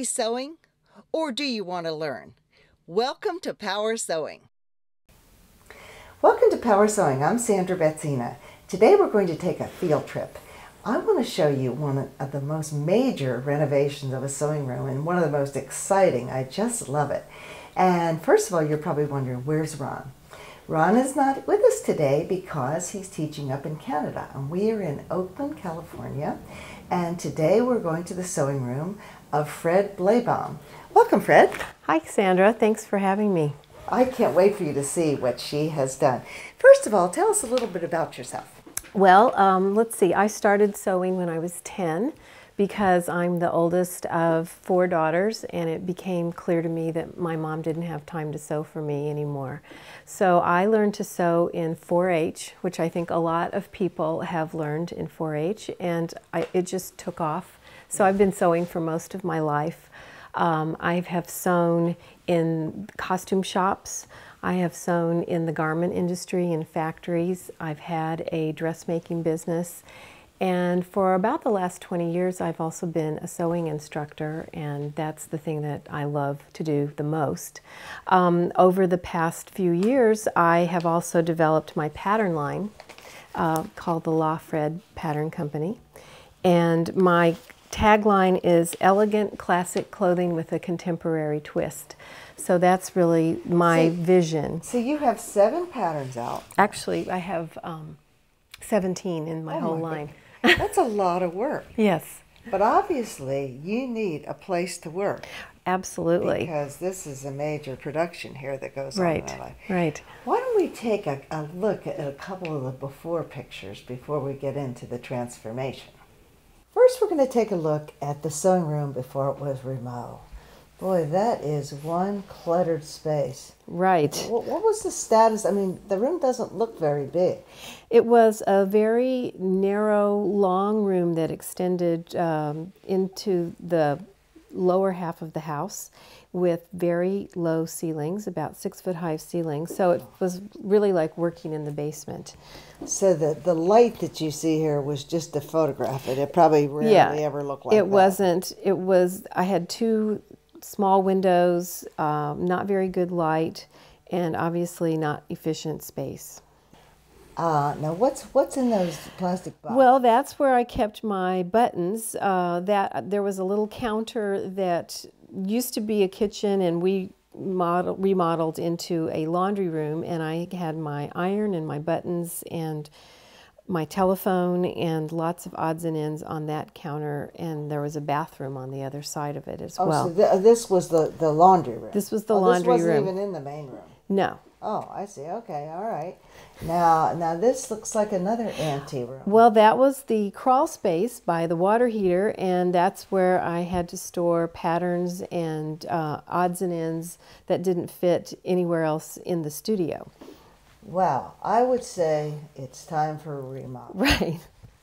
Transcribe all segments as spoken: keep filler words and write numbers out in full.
enjoy sewing? Or do you want to learn? Welcome to Power Sewing. Welcome to Power Sewing. I'm Sandra Betzina. Today we're going to take a field trip. I want to show you one of the most major renovations of a sewing room and one of the most exciting. I just love it. And first of all, you're probably wondering, where's Ron? Ron is not with us today because he's teaching up in Canada, and we are in Oakland, California, and today we're going to the sewing room of Fred Bloebaum. Welcome, Fred. Hi, Sandra. Thanks for having me. I can't wait for you to see what she has done. First of all, tell us a little bit about yourself. Well, um, let's see. I started sewing when I was ten because I'm the oldest of four daughters, and it became clear to me that my mom didn't have time to sew for me anymore. So I learned to sew in four H, which I think a lot of people have learned in four H, and I, it just took off. So I've been sewing for most of my life. Um, I have sewn in costume shops. I have sewn in the garment industry, in factories. I've had a dressmaking business. And for about the last twenty years, I've also been a sewing instructor, and that's the thing that I love to do the most. Um, over the past few years, I have also developed my pattern line uh, called the La Fred Pattern Company. And my tagline is elegant, classic clothing with a contemporary twist. So that's really my so, vision. So you have seven patterns out. Actually, I have um, seventeen in my oh whole my line. That's a lot of work. Yes. But obviously, you need a place to work. Absolutely. Because this is a major production here that goes right. on in L A. Right. Why don't we take a, a look at a couple of the before pictures before we get into the transformation? First, we're going to take a look at the sewing room before it was remodeled. Boy, that is one cluttered space. Right. What, what was the status? I mean, the room doesn't look very big. It was a very narrow, long room that extended um, into the lower half of the house with very low ceilings, about six foot high ceilings. So it was really like working in the basement. So the, the light that you see here was just to photograph it. It probably rarely yeah, ever looked like it that. It wasn't. It was, I had two small windows, um, not very good light, and obviously not efficient space. Uh, now what's what's in those plastic boxes? Well, that's where I kept my buttons. Uh, that there was a little counter that used to be a kitchen, and we model, remodeled into a laundry room, and I had my iron and my buttons and my telephone and lots of odds and ends on that counter, and there was a bathroom on the other side of it as oh, well. So th this was the, the laundry room? This was the oh, laundry room. This wasn't even in the main room? No. Oh, I see. Okay, all right. Now, now this looks like another ante room. Well, that was the crawl space by the water heater, and that's where I had to store patterns and uh, odds and ends that didn't fit anywhere else in the studio. Wow, I would say it's time for a remodel. Right.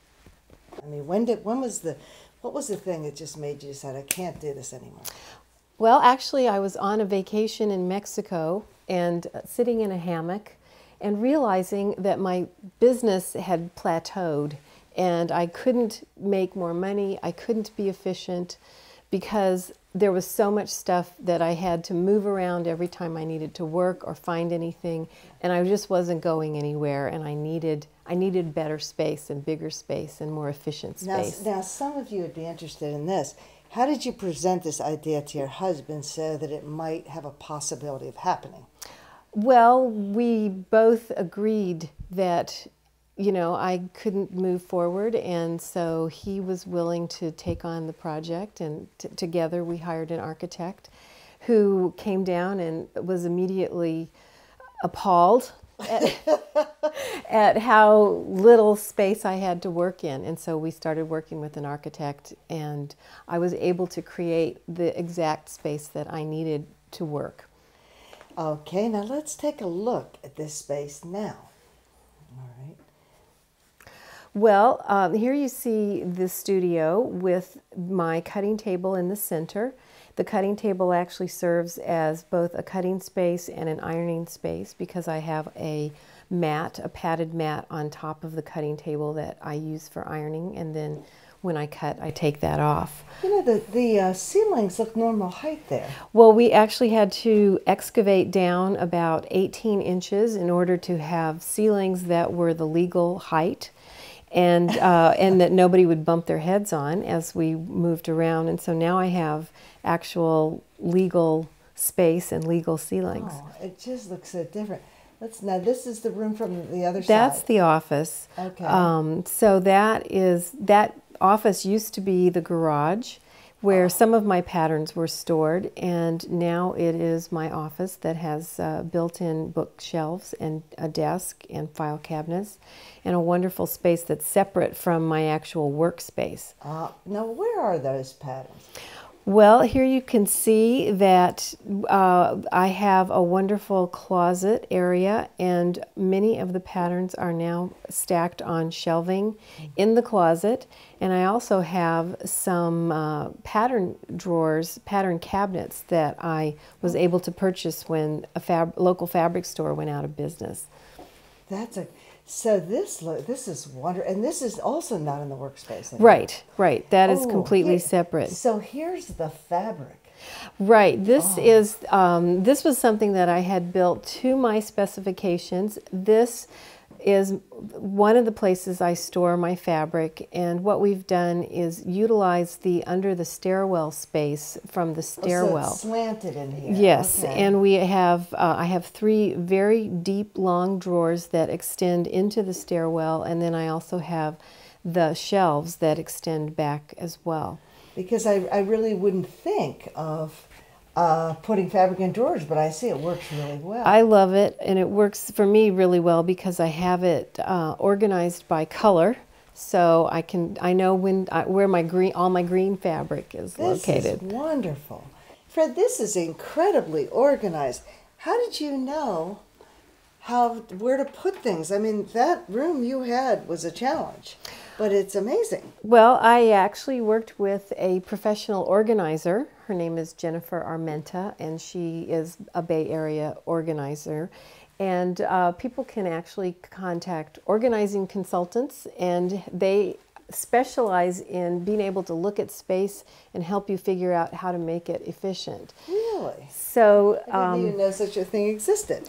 I mean, when did when was the what was the thing that just made you decide I can't do this anymore? Well, actually, I was on a vacation in Mexico and sitting in a hammock and realizing that my business had plateaued and I couldn't make more money. I couldn't be efficient because there was so much stuff that I had to move around every time I needed to work or find anything, and I just wasn't going anywhere, and I needed I needed better space and bigger space and more efficient space. Now, now some of you would be interested in this. How did you present this idea to your husband so that it might have a possibility of happening? Well, we both agreed that, you know, I couldn't move forward, and so he was willing to take on the project, and t together we hired an architect who came down and was immediately appalled at, at how little space I had to work in, and so we started working with an architect, and I was able to create the exact space that I needed to work. Okay, now let's take a look at this space now. All right. Well, um, here you see the studio with my cutting table in the center. The cutting table actually serves as both a cutting space and an ironing space because I have a mat, a padded mat on top of the cutting table that I use for ironing, and then when I cut, I take that off. You know, the, the uh, ceilings look normal height there. Well, we actually had to excavate down about eighteen inches in order to have ceilings that were the legal height, and uh, and that nobody would bump their heads on as we moved around. And so now I have actual legal space and legal ceilings. Oh, it just looks so different. Let's now. This is the room from the other side. That's the office. Okay. Um, so that is that office used to be the garage, where oh. some of my patterns were stored, and now it is my office that has uh, built-in bookshelves and a desk and file cabinets, and a wonderful space that's separate from my actual workspace. Uh, now, where are those patterns? Well, here you can see that uh, I have a wonderful closet area, and many of the patterns are now stacked on shelving in the closet. And I also have some uh, pattern drawers, pattern cabinets that I was able to purchase when a fab local fabric store went out of business. That's a so this look this is wonderful, and this is also not in the workspace anymore. Right, right. That is oh, completely here, separate. So here's the fabric. Right. This oh. is um, this was something that I had built to my specifications. This is one of the places I store my fabric, and what we've done is utilize the under the stairwell space from the stairwell. Oh, so it's slanted in here. Yes, okay. and we have uh, I have three very deep, long drawers that extend into the stairwell, and then I also have the shelves that extend back as well. Because I, I really wouldn't think of uh, putting fabric in drawers, but I see it works really well. I love it, and it works for me really well because I have it uh, organized by color, so I can I know when I, where my green all my green fabric is this located. This is wonderful, Fred. This is incredibly organized. How did you know how where to put things? I mean, that room you had was a challenge, but it's amazing. Well, I actually worked with a professional organizer. Her name is Jennifer Armenta, and she is a Bay Area organizer. And uh, people can actually contact organizing consultants, and they specialize in being able to look at space and help you figure out how to make it efficient. Really? So I didn't um, even know such a thing existed.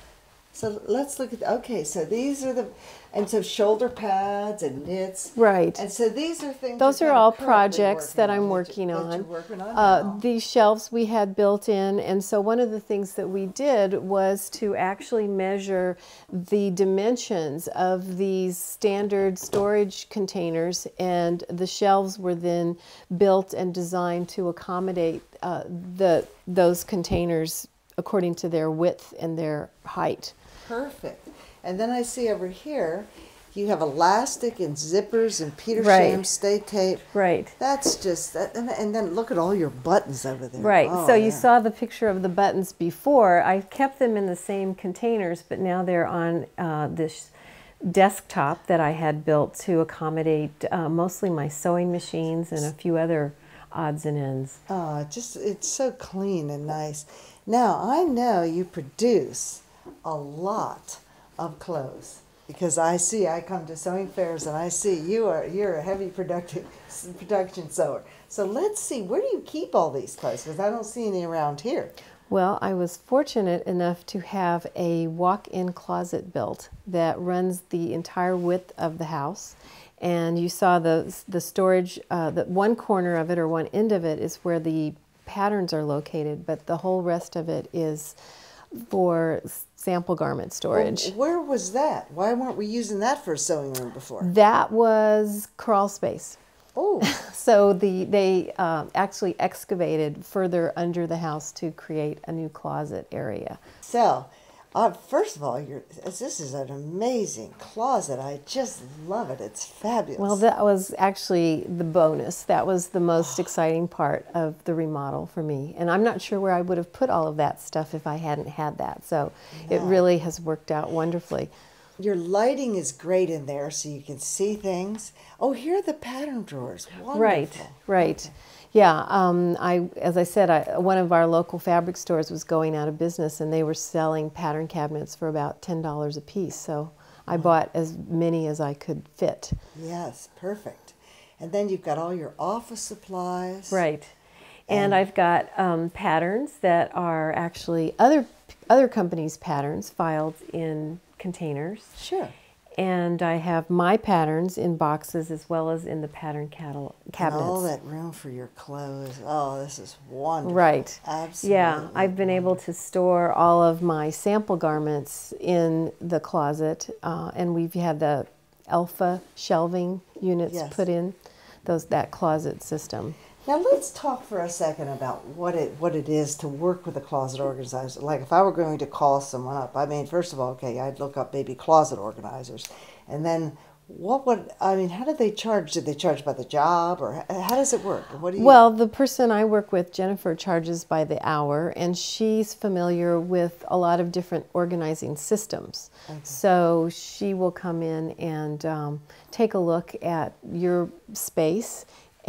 So let's look at, okay, so these are the, and so shoulder pads and knits. Right. And so these are things. Those are you're all currently projects that working I'm on, working that you, on. That you're working on uh, now. these shelves we had built in, and so one of the things that we did was to actually measure the dimensions of these standard storage containers, and the shelves were then built and designed to accommodate uh, the those containers according to their width and their height. Perfect. And then I see over here, you have elastic and zippers and Peter Right. Sham stay tape. Right. That's just, that, and, and then look at all your buttons over there. Right. Oh, so you yeah. saw the picture of the buttons before. I kept them in the same containers, but now they're on uh, this desktop that I had built to accommodate uh, mostly my sewing machines and a few other odds and ends. Oh, just, it's so clean and nice. Now, I know you produce a lot of clothes, because I see, I come to sewing fairs and I see you are, you're a heavy productive production sewer. So let's see, where do you keep all these clothes? Because I don't see any around here. Well, I was fortunate enough to have a walk-in closet built that runs the entire width of the house. And you saw the, the storage, uh, the one corner of it or one end of it is where the patterns are located, but the whole rest of it is for sample garment storage. Well, where was that? Why weren't we using that for a sewing room before? That was crawl space. Oh. So the they uh, actually excavated further under the house to create a new closet area. So, uh, first of all, you're, this is an amazing closet. I just love it. It's fabulous. Well, that was actually the bonus. That was the most exciting part of the remodel for me. And I'm not sure where I would have put all of that stuff if I hadn't had that. So No. it really has worked out wonderfully. Your lighting is great in there so you can see things. Oh, here are the pattern drawers. Wonderful. Right, right. Yeah, um, I, as I said, I, one of our local fabric stores was going out of business, and they were selling pattern cabinets for about ten dollars a piece. So I bought as many as I could fit. Yes, perfect. And then you've got all your office supplies. Right. And, And I've got um, patterns that are actually other other companies' patterns filed in containers. Sure. And I have my patterns in boxes as well as in the pattern catal- cabinets. And all that room for your clothes. Oh, this is wonderful. Right. Absolutely. Yeah, I've been able to store all of my sample garments in the closet, uh, and we've had the alpha shelving units Yes. put in those that closet system. Now let's talk for a second about what it what it is to work with a closet organizer. Like if I were going to call someone up, I mean, first of all, okay, I'd look up maybe closet organizers, and then what would I mean? How did they charge? Did they charge by the job, or how does it work? What do you? Well, the person I work with, Jennifer, charges by the hour, and she's familiar with a lot of different organizing systems. Okay. So she will come in and um, take a look at your space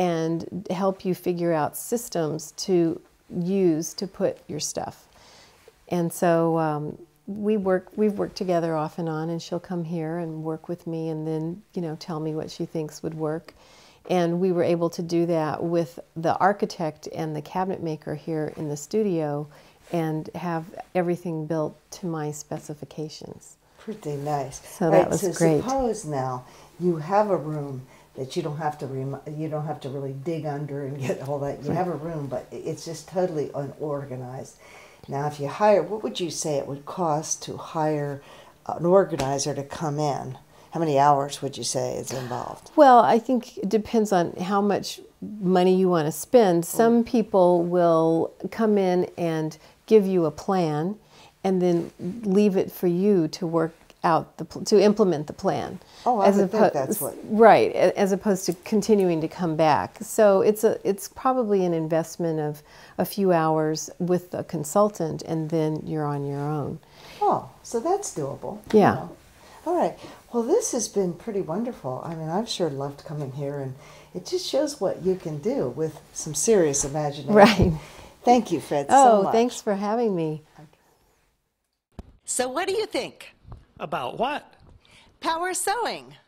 and help you figure out systems to use to put your stuff. And so um, we work, we've worked together off and on, and she'll come here and work with me and then, you know, tell me what she thinks would work. And we were able to do that with the architect and the cabinet maker here in the studio and have everything built to my specifications. Pretty nice. So that right, was so great. Suppose now you have a room that you don't have to rem- you don't have to really dig under and get all that. You have a room, but it's just totally unorganized. Now, if you hire, what would you say it would cost to hire an organizer to come in? How many hours would you say is involved? Well, I think it depends on how much money you want to spend. Some people will come in and give you a plan and then leave it for you to work out the to implement the plan. Oh, I would think that's what. Right, as opposed to continuing to come back. So it's a it's probably an investment of a few hours with a consultant, and then you're on your own. Oh, so that's doable. Yeah. You know. All right. Well, this has been pretty wonderful. I mean, I've sure loved coming here, and it just shows what you can do with some serious imagination. Right. Thank you, Fred, Oh, so much. thanks for having me. So what do you think? About what? Power sewing.